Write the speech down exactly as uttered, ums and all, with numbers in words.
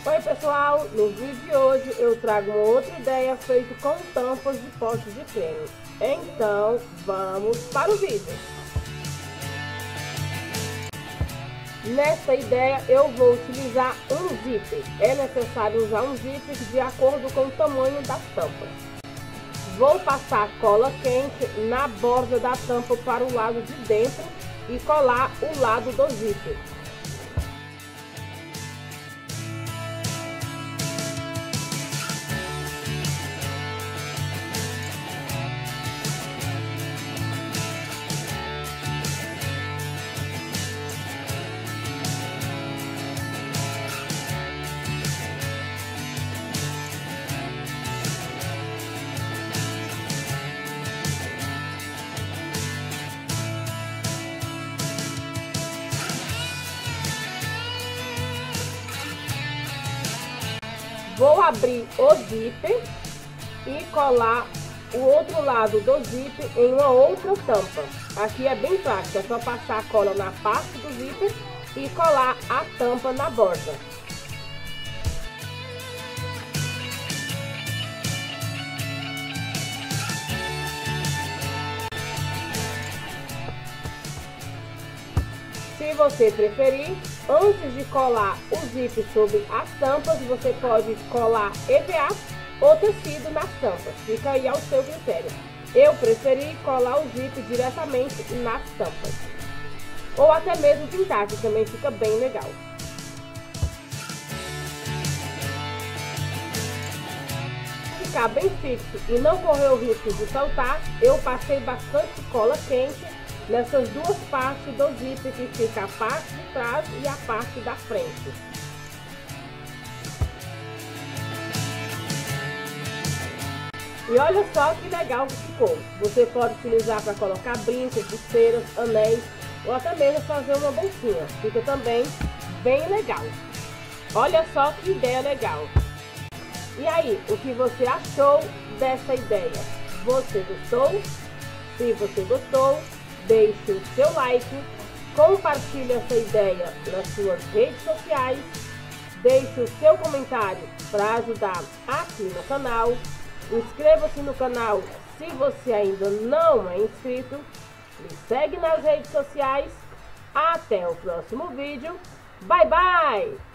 Oi pessoal, no vídeo de hoje eu trago uma outra ideia feita com tampas de potes de creme. Então vamos para o vídeo. Nesta ideia eu vou utilizar um zíper. É necessário usar um zíper de acordo com o tamanho das tampas. Vou passar cola quente na borda da tampa para o lado de dentro e colar o lado do zíper. Vou abrir o zíper e colar o outro lado do zíper em uma outra tampa. Aqui é bem prático, é só passar a cola na parte do zíper e colar a tampa na borda. Se você preferir, antes de colar o zíper sobre as tampas, você pode colar E V A ou tecido nas tampas. Fica aí ao seu critério. Eu preferi colar o zíper diretamente nas tampas. Ou até mesmo pintar, que também fica bem legal. Para ficar bem fixo e não correr o risco de soltar, eu passei bastante cola quente nessas duas partes do zíper, que fica a parte de trás e a parte da frente. E olha só que legal que ficou. Você pode utilizar para colocar brincos, pulseiras, anéis ou até mesmo fazer uma bolsinha. Fica também bem legal. Olha só que ideia legal. E aí, o que você achou dessa ideia? Você gostou? Se você gostou, deixe o seu like, compartilhe essa ideia nas suas redes sociais, deixe o seu comentário para ajudar aqui no canal, inscreva-se no canal se você ainda não é inscrito, me segue nas redes sociais. Até o próximo vídeo, bye bye!